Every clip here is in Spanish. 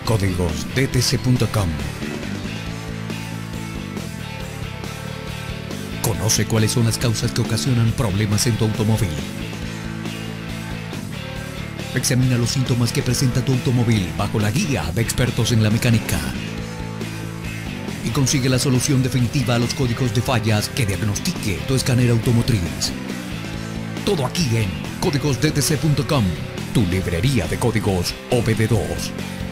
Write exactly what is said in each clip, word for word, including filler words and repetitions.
códigos D T C punto com. Conoce cuáles son las causas que ocasionan problemas en tu automóvil. Examina los síntomas que presenta tu automóvil bajo la guía de expertos en la mecánica. Y consigue la solución definitiva a los códigos de fallas que diagnostique tu escáner automotriz. Todo aquí en códigos D T C punto com, tu librería de códigos O B D dos.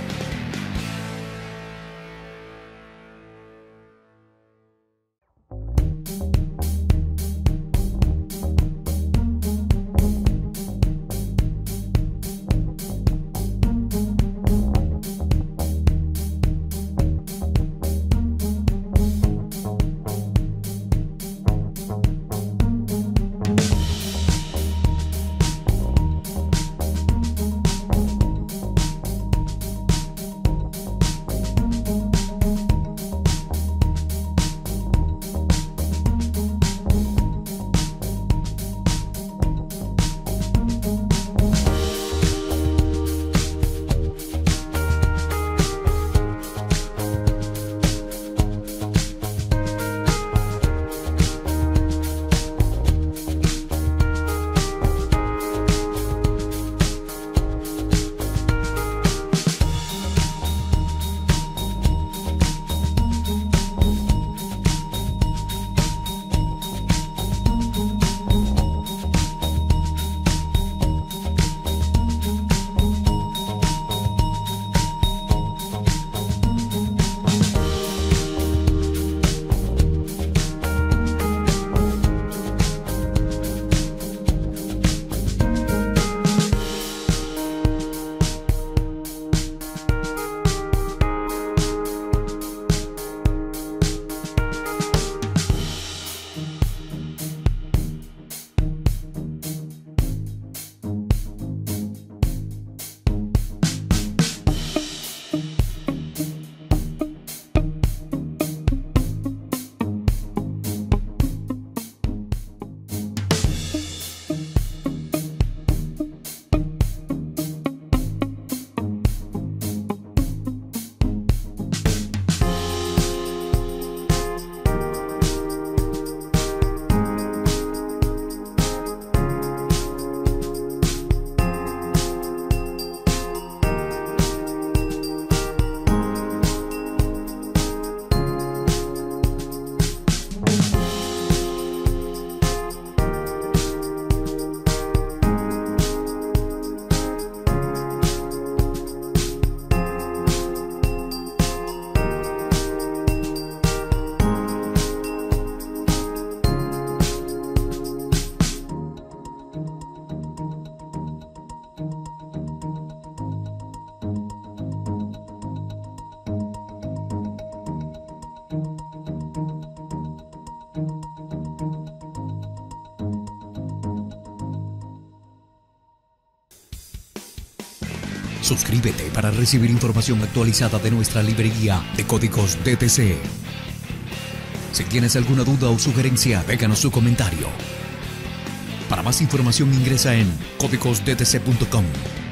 Suscríbete para recibir información actualizada de nuestra librería de códigos D T C. Si tienes alguna duda o sugerencia, déjanos su comentario. Para más información ingresa en códigos D T C punto com.